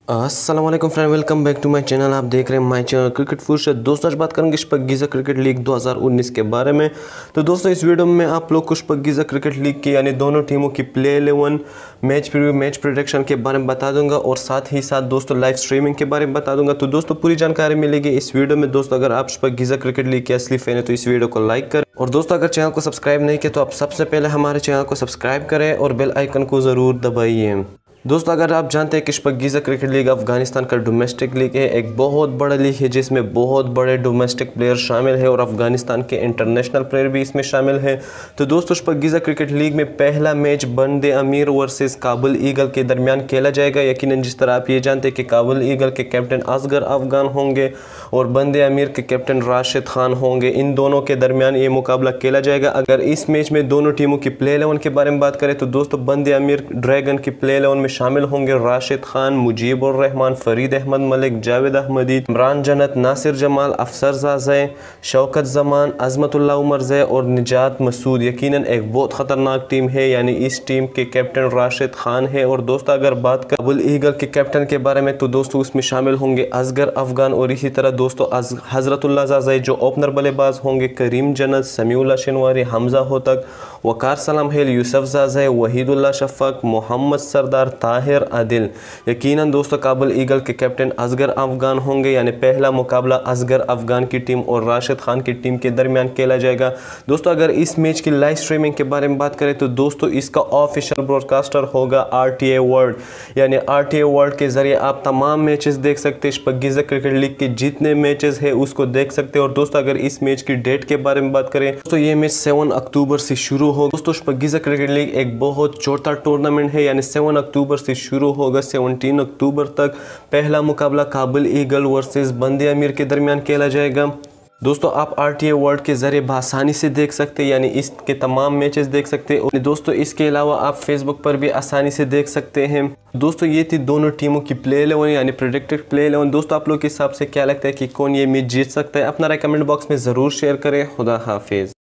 अस्सलाम वालेकुम friend, welcome back to my channel. आप देख रहे हैं माय चैनल क्रिकेट फुर्सत। दोस्तों आज बात करेंगे शपगीज़ा क्रिकेट लीग 2019 के बारे में। तो दोस्तों इस वीडियो में आप लोग को शपगीज़ा क्रिकेट लीग की यानी दोनों टीमों की play 11, match preview, match prediction के बारे में बता दूंगा और साथ ही साथ दोस्तों लाइव स्ट्रीमिंग के बारे में बता दूंगा। तो दोस्तों पूरी जानकारी मिलेगी इस वीडियो में। दोस्तों अगर आप शपगीज़ा क्रिकेट लीग के असली फैन है तो इस वीडियो को लाइक करें, और दोस्तों अगर चैनल को सब्सक्राइब नहीं किया तो आप सबसे पहले हमारे चैनल को सब्सक्राइब करें और बेल आइकन को ज़रूर दबाइए। दोस्तों अगर आप जानते हैं कि शपगीज़ा क्रिकेट लीग अफगानिस्तान का डोमेस्टिक लीग है, एक बहुत बड़ा लीग है जिसमें बहुत बड़े डोमेस्टिक प्लेयर शामिल है और अफगानिस्तान के इंटरनेशनल प्लेयर भी इसमें शामिल है। तो दोस्तों शपगीज़ा क्रिकेट लीग में पहला मैच बंदे अमीर वर्सेस काबुल ईगल के दरमियान खेला जाएगा। यकीनन जिस तरह आप ये जानते हैं कि काबुल ईगल के कैप्टन असगर अफगान होंगे और बंदे अमीर के कैप्टन राशिद खान होंगे, इन दोनों के दरमियान ये मुकाबला खेला जाएगा। अगर इस मैच में दोनों टीमों की प्ले 11 के बारे में बात करें तो दोस्तों बंदे अमीर ड्रैगन की प्ले 11 में शामिल होंगे राशिद खान, मुजीबुर रहमान, फरीद अहमद मलिक, जावेद अहमदी, इमरान जन्नत, नासिर जमाल, अफसर जाज़े, शौकत जमान, अजमतुल्ला उमर ज़े और निजात मसूद। यकीनन एक बहुत ख़तरनाक टीम है, यानी इस टीम के कैप्टन राशिद खान है। और दोस्तों अगर बात कर काबुल ईगल के कैप्टन के बारे में तो दोस्तों उसमें शामिल होंगे असगर अफगान और इसी तरह दोस्तों हजरतुल्ला जाज़े जो ओपनर बल्लेबाज होंगे, करीम जन्नत, समीउल्लाह शिनवारी, हमजा होतक, वकार सलाम हेल, यूसुफ जाज़े, वहीदुल्ला शफ़क, मोहम्मद सरदार, ताहिर आदिल। यकीनन दोस्तों काबुल ईगल के कैप्टन असगर अफगान होंगे, यानी पहला मुकाबला असगर अफगान की टीम और राशिद खान की टीम के दरमियान खेला जाएगा। दोस्तों अगर इस मैच की लाइव स्ट्रीमिंग के बारे में बात करें तो दोस्तों इसका ऑफिशियल ब्रॉडकास्टर होगा RTA वर्ल्ड, यानी RTA वर्ल्ड के जरिए आप तमाम मैचेस देख सकते हैं। शपगीज़ा क्रिकेट लीग के जितने मैचेस है उसको देख सकते हैं। और दोस्तों अगर इस मैच की डेट के बारे में बात करें तो ये मैच 7 अक्टूबर से शुरू हो। दोस्तों शपगीज़ा क्रिकेट लीग एक बहुत छोटा टूर्नामेंट है, यानी 7 अक्टूबर से शुरू होगा 17 अक्टूबर तक। पहला मुकाबला काबुल ईगल वर्सेस बंदे अमीर के दरमियान खेला जाएगा। दोस्तों आप RTA वर्ल्ड के ज़रिए आसानी से देख सकते हैं, यानी इसके तमाम मैचेस देख सकते हैं। और दोस्तों इसके अलावा आप फेसबुक पर भी आसानी से देख सकते हैं। दोस्तों ये थी दोनों टीमों की प्ले 11 यानी प्रेडिक्टेड प्ले 11। दोस्तों आप लोग के हिसाब से क्या लगता है कि कौन ये मैच जीत सकता है? अपना राय कमेंट बॉक्स में ज़रूर शेयर करें। खुदा हाफिज़।